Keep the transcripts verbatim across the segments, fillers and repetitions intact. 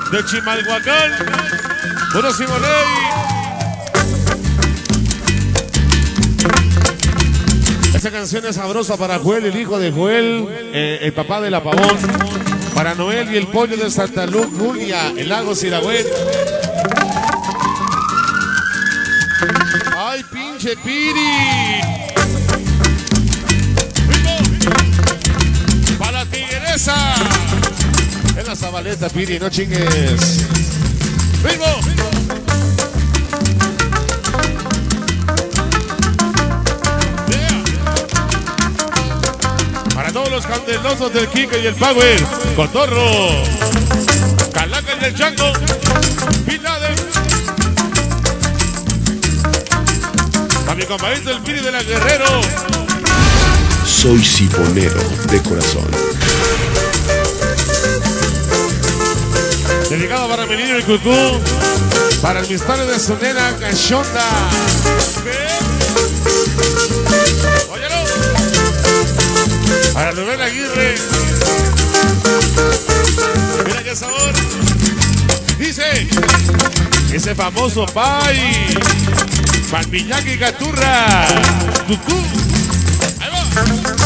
de Chimalhuacán, puro Simoney. Esta canción es sabrosa para Joel, el hijo de Joel, eh, el papá del apavón. Para Noel y el pollo de Santa Luz, Julia, el lago Siragüen. ¡Ay, pinche Piri! ¡Para la tigresa! Es la Zabaleta, Piri, no chingues. ¡Ritmo! Todos los candelosos del Kike y el Power, Cotorro, Calaca y el Chango, Bin Laden. A mi compadrito el Piri de la Guerrero. Soy simonero de corazón. Dedicado para mi niño y Cucú, para el misterio de su nena cachonda. Óyelo. Para Rubén Aguirre. Mira qué sabor. Dice ese famoso pay Palmiñac y Gaturra. Cucú. Ahí va.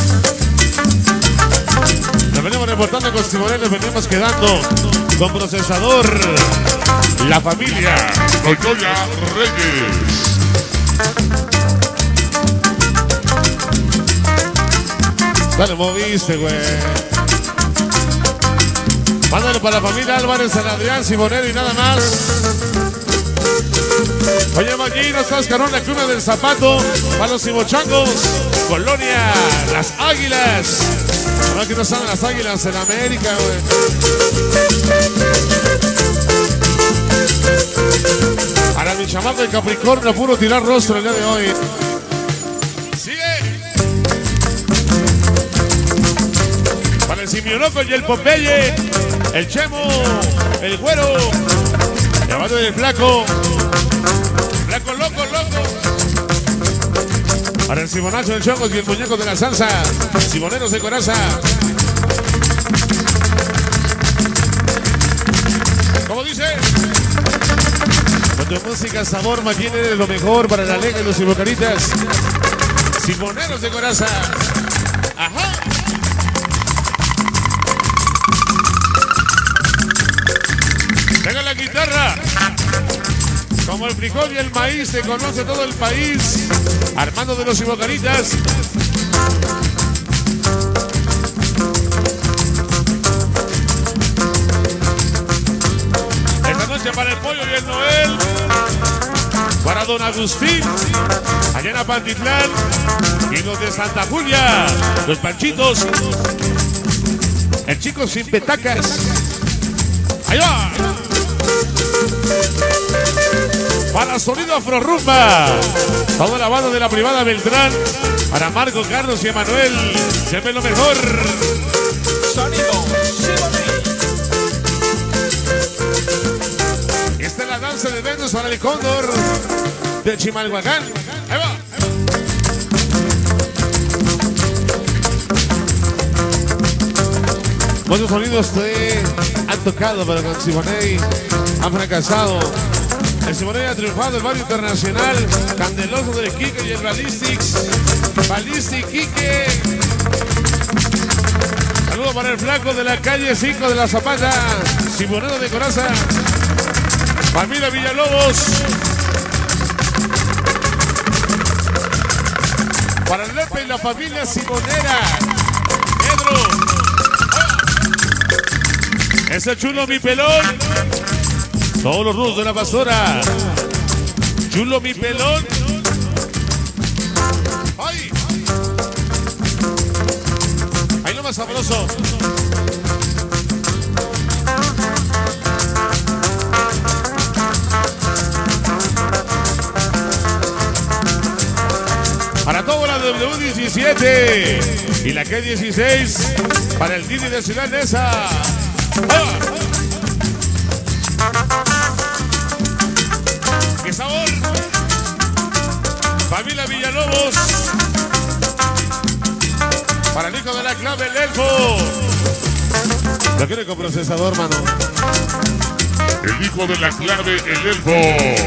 Nos venimos reportando con Simoney. Nos venimos quedando con procesador. La familia Loyola Reyes. Dale, moviste, güey. Mándale para la familia Álvarez, San Adrián, Simonero y nada más. Oye, Magui, no estás carón, la cuna del zapato. Para los cimochangos. Colonia, las Águilas. No, aquí no están las Águilas en América, güey. Para mi chamaco de Capricornio, puro tirar rostro el día de hoy. El Simionoco y el Popeye, el Chemo, el Güero, llamando del Flaco, Flaco loco, loco. Para el Simonazo, el Chongos y el muñeco de la salsa, Simoneros de Coraza. ¿Cómo dice? Con tu música sabor, mantiene lo mejor para la Lega y los Simocaritas, Simoneros de Coraza. Ajá. Venga la guitarra. Como el frijol y el maíz, se conoce todo el país. Armando de los Simocaritas. Esta noche para el pollo y el Noel. Para don Agustín. Allá en Apantitlán. Y los de Santa Julia. Los Panchitos. El chico sin petacas. Ahí va. Para Sonido Afrorumba, toda la banda de la privada Beltrán. Para Marco, Carlos y Emanuel, siempre lo mejor. Sonido Simoney. Esta es la danza de Venus para el Cóndor de Chimalhuacán. Ahí va. Muchos sonidos te han tocado, pero con Simoney han fracasado. El Simoney ha triunfado, el barrio internacional, Candeloso del Kike y el Ballistics. Ballistic Kike. Saludos para el flaco de la calle cinco de la Zapata, Simonero de Coraza. Familia Villalobos. Para el Lepe y la familia Simonera. Pedro. Ese chulo mi pelón. Todos los rudos de la pastora. Chulo mi pelón. ¡Ay! Ahí lo más sabroso. Para toda la W diecisiete y la K dieciséis. Para el Didi de Ciudad Neza. ¡Ah! ¡Qué sabor! Familia Villalobos. Para el hijo de la clave, el elfo. Lo quiere con procesador, mano. el hijo de la clave, el elfo.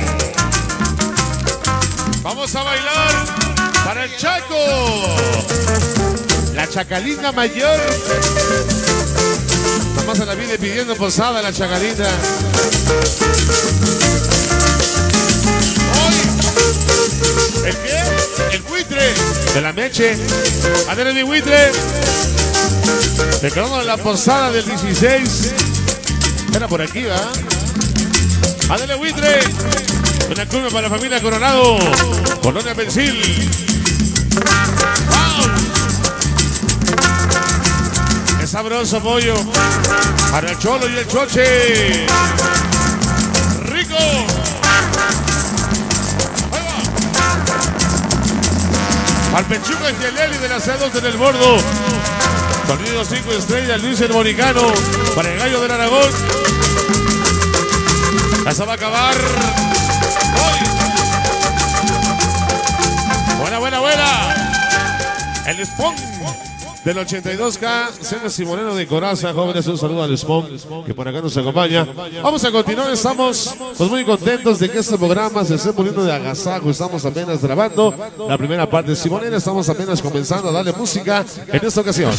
Vamos a bailar para el Chaco, la chacalina mayor. Nomás se la viene pidiendo posada la chacalina. Hoy, ¿el qué? El buitre de la Meche. Ándale mi buitre. Te quedamos en la posada del dieciséis. Era por aquí, ¿va? Ándale buitre. Una curva para la familia Coronado, Colonia Pensil. ¡Wow! ¡Qué sabroso pollo! Para el Cholo y el Choche. ¡Rico! ¡Ahí va! Al Pechuga y el Leli de las Cedos en el Bordo. Sonido cinco estrellas, Luis el Boricano. Para el Gallo del Aragón. Ya se va a acabar. Buena, buena, buena. El Spawn del ochenta y dos K, Cena Simonero de Coraza, jóvenes, un saludo al Spawn que por acá nos acompaña. Vamos a continuar, estamos pues muy contentos de que este programa se esté poniendo de agasajo. Estamos apenas grabando la primera parte de Simonera, estamos apenas comenzando a darle música en esta ocasión.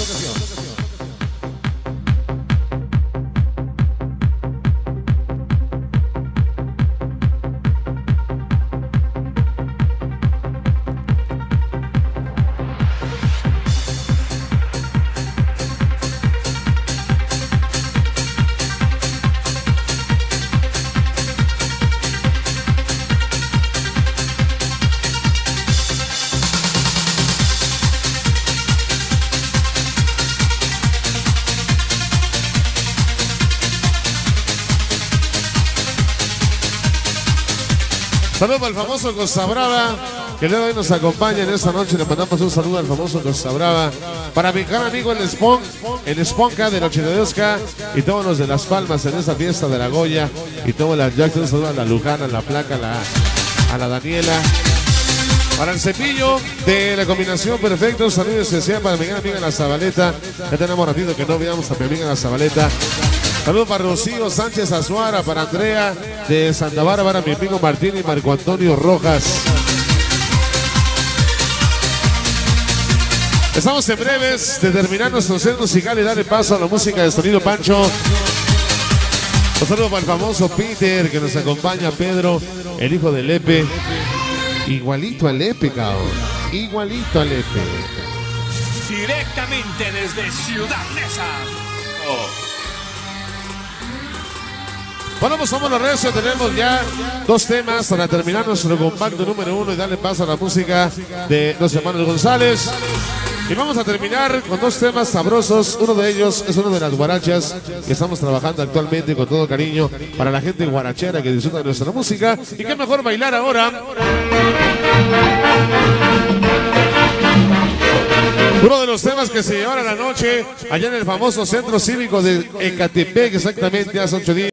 Saludos para el famoso Costa Brava, que el día de hoy nos acompaña en esta noche. Le mandamos un saludo al famoso Costa Brava. Para mi gran amigo el Spawn, el Spawnka del ochenta y dos K y todos los de Las Palmas en esta fiesta de la Goya. Y todos las Jackson, un saludo a la Lujana, a la Placa, a la, a la Daniela. Para el Cepillo de la combinación perfecta, un saludo especial para mi gran amiga la Zabaleta. Ya tenemos ratito que no veamos a mi amiga la Zabaleta. Saludos para Rocío Sánchez Azuara, para Andrea de Santa Bárbara, mi amigo Martín y Marco Antonio Rojas. Estamos en breves de terminar nuestro set musical y darle paso a la música de Sonido Pancho. Un saludo para el famoso Peter que nos acompaña, Pedro, el hijo de Lepe. Igualito a Lepe, cabrón. Igualito a Lepe. Directamente desde Ciudad Neza. Oh. Bueno, pues somos los redes, tenemos ya dos temas para terminar nuestro compacto número uno y darle paso a la música de los hermanos González. Y vamos a terminar con dos temas sabrosos. Uno de ellos es uno de las guarachas que estamos trabajando actualmente con todo cariño para la gente guarachera que disfruta de nuestra música. Y qué mejor bailar ahora. Uno de los temas que se llevará la noche allá en el famoso Centro Cívico de Ecatepec, exactamente hace ocho días.